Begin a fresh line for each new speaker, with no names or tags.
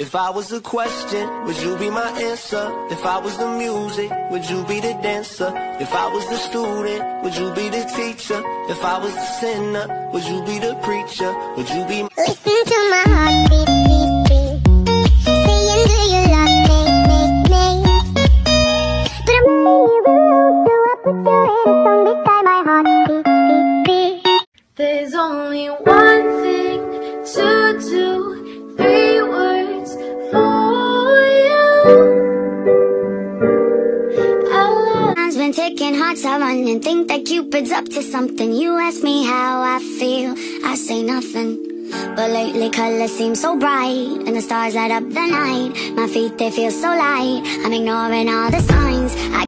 If I was a question, would you be my answer? If I was the music, would you be the dancer? If I was the student, would you be the teacher? If I was the sinner, would you be the preacher? Would you be...
Listen to my heartbeat, beat, beat. Saying, do you love me, me? But I'm really rude, so I put your head song beside my heartbeat, beat, beat.
There's only one thing to do, 3 words for you.
Time's been ticking, hearts are running. Think that Cupid's up to something. You ask me how I feel, I say nothing. But lately colors seem so bright, and the stars light up the night. My feet, they feel so light. I'm ignoring all the signs.